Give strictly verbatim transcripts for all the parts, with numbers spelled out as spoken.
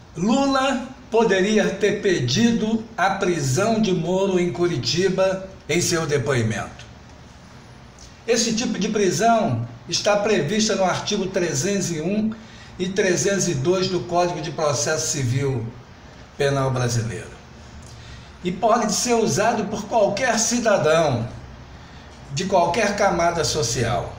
Lula poderia ter pedido a prisão de Moro em Curitiba em seu depoimento. Esse tipo de prisão está prevista no artigo trezentos e um e trezentos e dois do Código de Processo Civil Penal Brasileiro. E pode ser usado por qualquer cidadão, de qualquer camada social.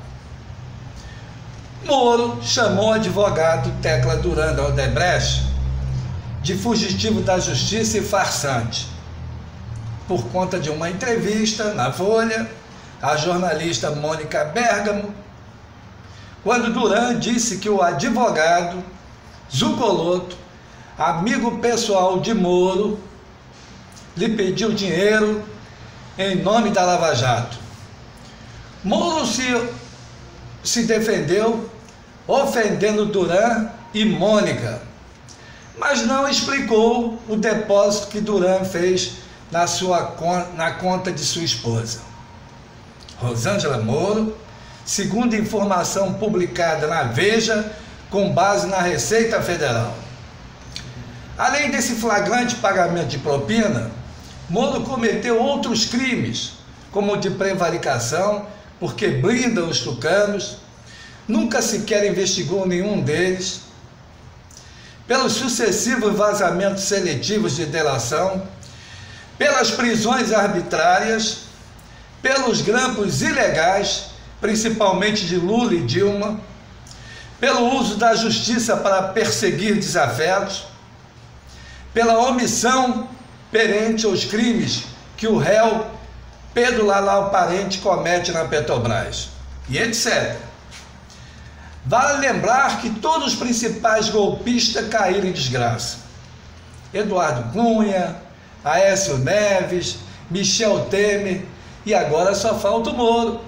Moro chamou o advogado Tecla Duran da Odebrecht de fugitivo da justiça e farsante, por conta de uma entrevista na Folha à jornalista Mônica Bergamo, quando Duran disse que o advogado Zucoloto, amigo pessoal de Moro, lhe pediu dinheiro em nome da Lava Jato. Moro se, se defendeu ofendendo Duran e Mônica, mas não explicou o depósito que Duran fez na, sua, na conta de sua esposa, Rosângela Moro, segundo informação publicada na Veja, com base na Receita Federal. Além desse flagrante pagamento de propina, Moro cometeu outros crimes, como o de prevaricação, porque blinda os tucanos, nunca sequer investigou nenhum deles, pelos sucessivos vazamentos seletivos de delação, pelas prisões arbitrárias, pelos grampos ilegais, principalmente de Lula e Dilma, pelo uso da justiça para perseguir desafetos, pela omissão perante aos crimes que o réu Pedro Lalau Parente comete na Petrobras, e etcétera. Vale lembrar que todos os principais golpistas caíram em desgraça. Eduardo Cunha, Aécio Neves, Michel Temer, e agora só falta o Moro.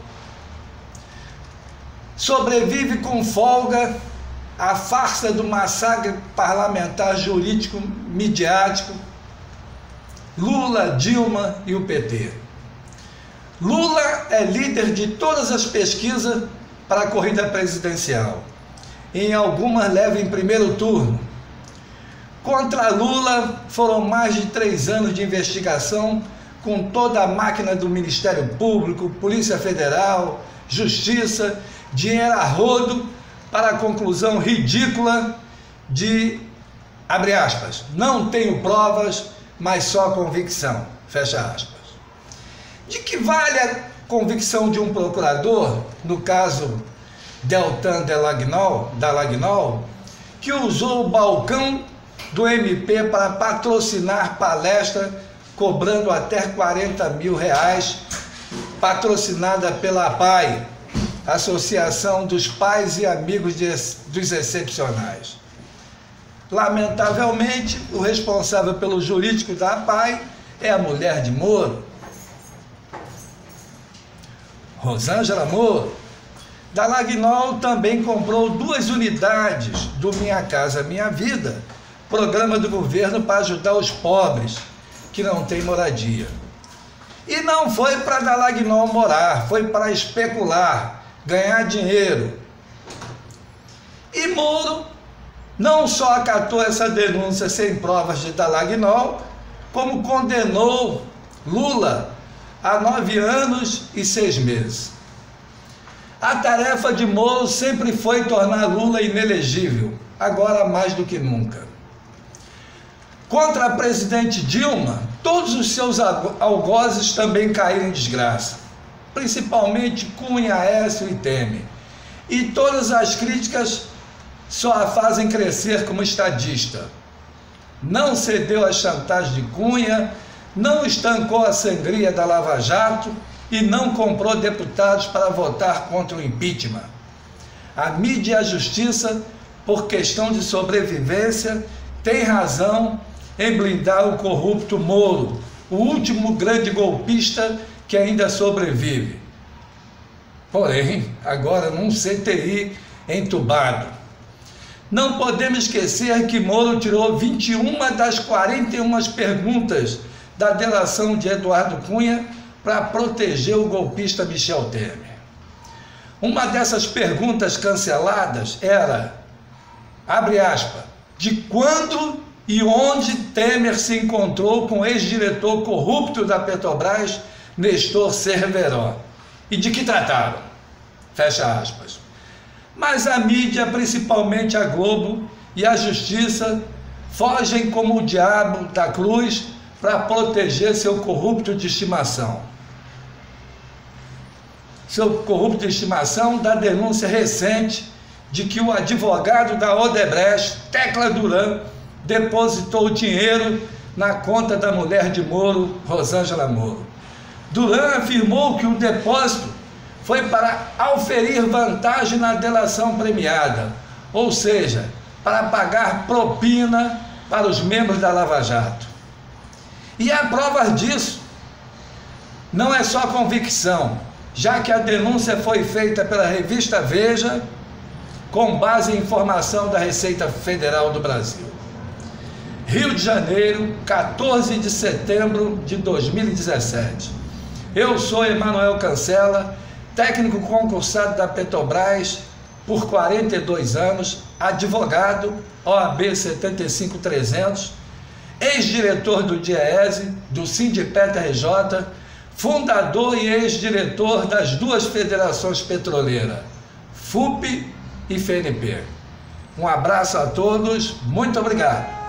Sobrevive com folga a farsa do massacre parlamentar jurídico midiático Lula, Dilma e o P T. Lula é líder de todas as pesquisas para a corrida presidencial. Em algumas leva em primeiro turno. Contra Lula foram mais de três anos de investigação com toda a máquina do Ministério Público, Polícia Federal, Justiça, dinheiro a rodo para a conclusão ridícula de, abre aspas, não tenho provas, mas só convicção, fecha aspas. De que vale a convicção de um procurador, no caso Deltan Dallagnol, Dallagnol, que usou o balcão do M P para patrocinar palestra cobrando até quarenta mil reais, patrocinada pela A P A I, Associação dos Pais e Amigos de, dos Excepcionais. Lamentavelmente, o responsável pelo jurídico da A P A I é a mulher de Moro, Rosângela Moro. Dallagnol também comprou duas unidades do Minha Casa Minha Vida, programa do governo para ajudar os pobres que não têm moradia. E não foi para Dallagnol morar, foi para especular, ganhar dinheiro. E Moro não só acatou essa denúncia sem provas de Dallagnol, como condenou Lula a nove anos e seis meses. A tarefa de Moro sempre foi tornar Lula inelegível, agora mais do que nunca. Contra a presidente Dilma, todos os seus algozes também caíram em desgraça, principalmente Cunha, Aécio e Temer. E todas as críticas só a fazem crescer como estadista. Não cedeu às chantagens de Cunha, não estancou a sangria da Lava Jato e não comprou deputados para votar contra o impeachment. A mídia e a justiça, por questão de sobrevivência, tem razão em blindar o corrupto Moro, o último grande golpista que ainda sobrevive. Porém, agora num C T I entubado. Não podemos esquecer que Moro tirou vinte e uma das quarenta e uma perguntas da delação de Eduardo Cunha para proteger o golpista Michel Temer. Uma dessas perguntas canceladas era, abre aspas, de quando e onde Temer se encontrou com o ex-diretor corrupto da Petrobras, Nestor Cerveró. E de que trataram? Fecha aspas. Mas a mídia, principalmente a Globo e a Justiça, fogem como o diabo da cruz para proteger seu corrupto de estimação. Seu corrupto de estimação da denúncia recente de que o advogado da Odebrecht, Tecla Duran, depositou dinheiro na conta da mulher de Moro, Rosângela Moro. Duran afirmou que o depósito foi para auferir vantagem na delação premiada, ou seja, para pagar propina para os membros da Lava Jato. E a prova disso não é só convicção, já que a denúncia foi feita pela revista Veja, com base em informação da Receita Federal do Brasil. Rio de Janeiro, quatorze de setembro de dois mil e dezessete. Eu sou Emanuel Cancela, técnico concursado da Petrobras por quarenta e dois anos, advogado, O A B setenta e cinco trezentos, ex-diretor do DIEESE, do Sindipet R J, fundador e ex-diretor das duas federações petroleiras, F U P e F N P. Um abraço a todos, muito obrigado.